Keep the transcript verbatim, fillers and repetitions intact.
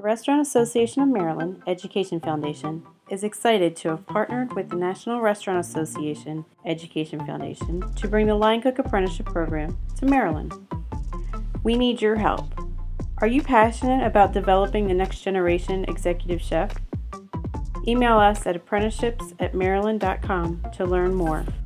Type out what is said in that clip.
Restaurant Association of Maryland Education Foundation is excited to have partnered with the National Restaurant Association Education Foundation to bring the Line Cook Apprenticeship Program to Maryland. We need your help. Are you passionate about developing the next generation executive chef? Email us at apprenticeships at maryland dot com to learn more.